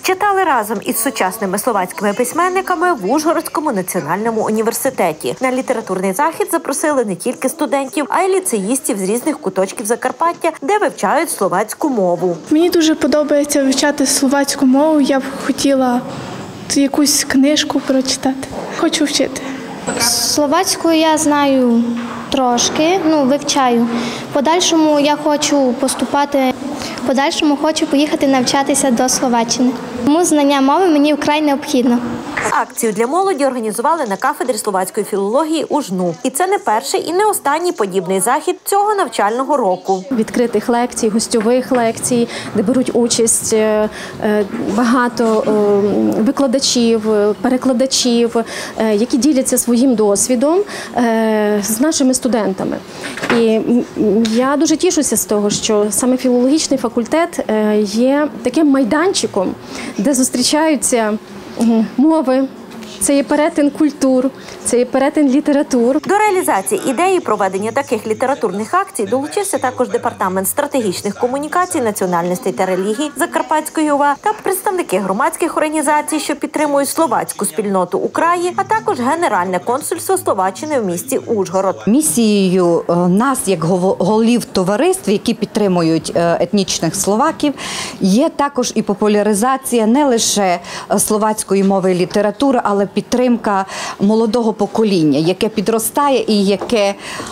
Читали разом із сучасними словацькими письменниками в Ужгородському національному університеті. На літературний захід запросили не тільки студентів, а й ліцеїстів з різних куточків Закарпаття, де вивчають словацьку мову. Мені дуже подобається вивчати словацьку мову. Я б хотіла якусь книжку прочитати. Хочу вчити. Словацьку я знаю трошки, вивчаю. В подальшому я хочу поступати, в подальшому хочу поїхати навчатися до Словаччини. Тому знання мови мені вкрай необхідно. Акцію для молоді організували на кафедрі словацької філології у Жну. І це не перший і не останній подібний захід цього навчального року. Відкритих лекцій, гостьових лекцій, де беруть участь багато викладачів, перекладачів, які діляться своїм досвідом з нашими студентами. І я дуже тішуся з того, що саме філологічний факультет є таким майданчиком, де зустрічаються мови, це є перетин культур, це є перетин літератур. До реалізації ідеї проведення таких літературних акцій долучився також Департамент стратегічних комунікацій, національностей та релігій Закарпатської ОВА та представники громадських організацій, що підтримують словацьку спільноту у краї, а також Генеральне консульство Словаччини в місті Ужгород. Місією нас, як голів товариств, які підтримують етнічних словаків, є також і популяризація не лише словацької мови і літератури, але підтримка молодого покоління, яке підростає і яке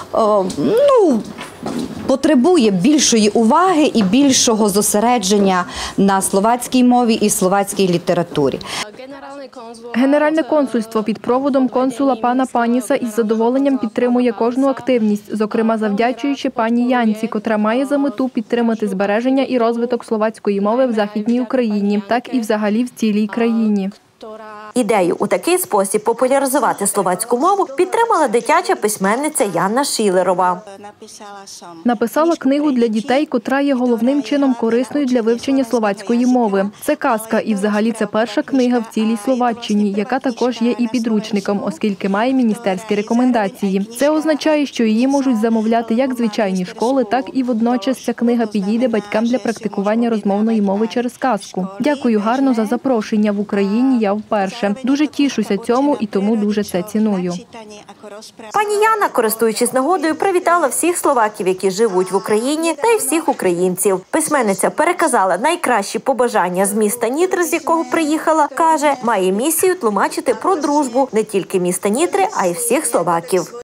потребує більшої уваги і більшого зосередження на словацькій мові і словацькій літературі. Генеральне консульство під проводом консула пана Паніса із задоволенням підтримує кожну активність, зокрема завдячуючи пані Янці, котра має за мету підтримати збереження і розвиток словацької мови в Західній Україні, так і взагалі в цілій країні. Ідею у такий спосіб популяризувати словацьку мову підтримала дитяча письменниця Яна Шілерова. Написала книгу для дітей, котра є головним чином корисною для вивчення словацької мови. Це казка і взагалі це перша книга в цілій Словаччині, яка також є і підручником, оскільки має міністерські рекомендації. Це означає, що її можуть замовляти як звичайні школи, так і водночас ця книга підійде батькам для практикування розмовної мови через казку. Дякую гарно за запрошення. В Україні я вперше. Дуже тішуся цьому і тому дуже це ціную. Пані Яна, користуючись нагодою, привітала всіх словаків, які живуть в Україні, та й всіх українців. Письменниця переказала найкращі побажання з міста Нітри, з якого приїхала. Каже, має місію тлумачити про дружбу не тільки міста Нітри, а й всіх словаків.